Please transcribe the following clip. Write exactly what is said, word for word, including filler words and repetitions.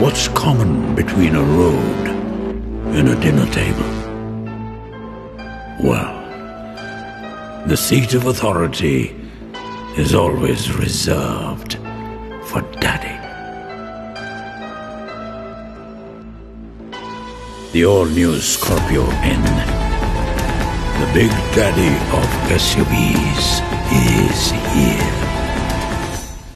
What's common between a road and a dinner table? Well, the seat of authority is always reserved for Daddy. The all-new Scorpio N, the big daddy of S U Vs, is here.